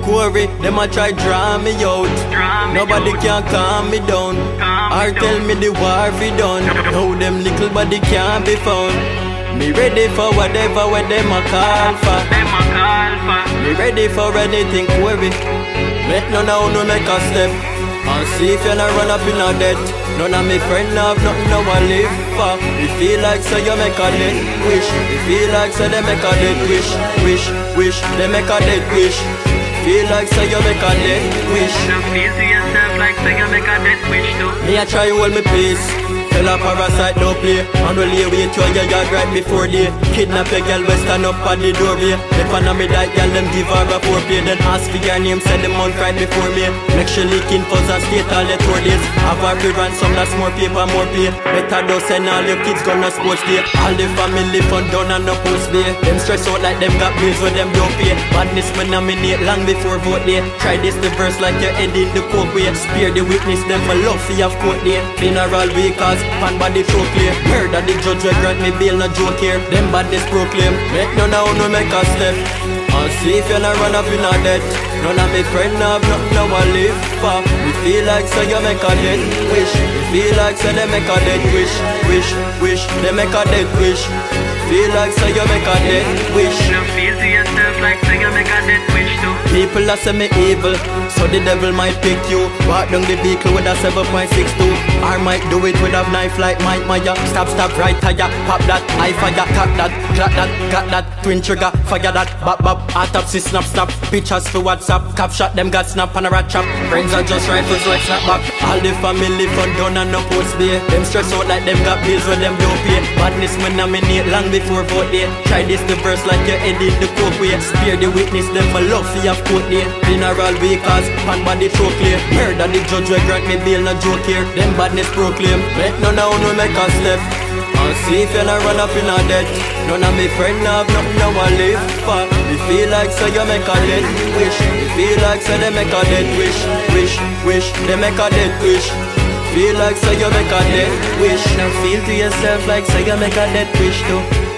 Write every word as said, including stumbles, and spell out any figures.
Corey, them a try draw me out. Nobody can calm me down or tell me the war fi done. Now them little body can't be found. Me ready for whatever when them a call for. Me ready for anything, Corey. Let none of no make a step and see if you not run up in a debt. None of me friend have nothing now I live for. We feel like so you make a dead wish. We feel like so they make a dead wish. Wish, wish, they make a dead wish. Feel like so you make a dead wish. Now feel to yourself like so you make a dead wish too. Me a try hold me peace. Tell a parasite don't play. And will lay wait you on your yard right before day. Kidnap a girl we stand up at the doorway. If I know me that girl them give her a foreplay. Then ask for your name, send them on right before me. Make sure leak in fuzz and state all the tour days. Have her pre ransom, that's more paper, more pay. Better don't send all your kids gonna sports day. All the family fun done and no post day. Them stress out like them got bills with them don't pay. Badness me nominate long before vote day. Try this the verse like you're head in the coke way. Spare the witness them for love for your court day. Funeral week cause pan body throw clear. Murder the judge will grant me bail, no joke here. Them badness proclaim. Make none of no make a step and see if you not run up in a debt. None of me friend have nothing now I live for. We feel like so you make a dead wish. We feel like so they make a dead wish. Wish, wish, they make a dead wish. Feel like so you make a dead wish. Now feel to yourself like so you make a dead wish too. People that say me evil, so the devil might pick you. Walk down the vehicle with a seven point six two. Or might do it with a knife like Mike Maya. Stop, stop, right tire, pop that, I fire, cock that, clap that, got that, twin trigger, fire that, bop bop, autopsy, snap snap. Pictures for WhatsApp, cap shot them got snap and a rat trap. Friends are just rifles like snap back. All the family fun done and no post day. Them stress out like them got bills with them don't pay. Badness me nominate long before vote day. Try this the verse like you're headed the coke way. Spare the witness them for love for your court day. Funeral vehicles, pan body throw clear. Murder the judge will grant me bail, no joke here. Them badness proclaim. Let none of no make a step and see if you not run up in a debt. None of me friend have nothing now I live for. We feel like so you make a dead wish. We feel like so they make a dead wish. Wish, wish, they make a dead wish. Feel like so you make a dead wish. Now feel to yourself like so you make a dead wish too.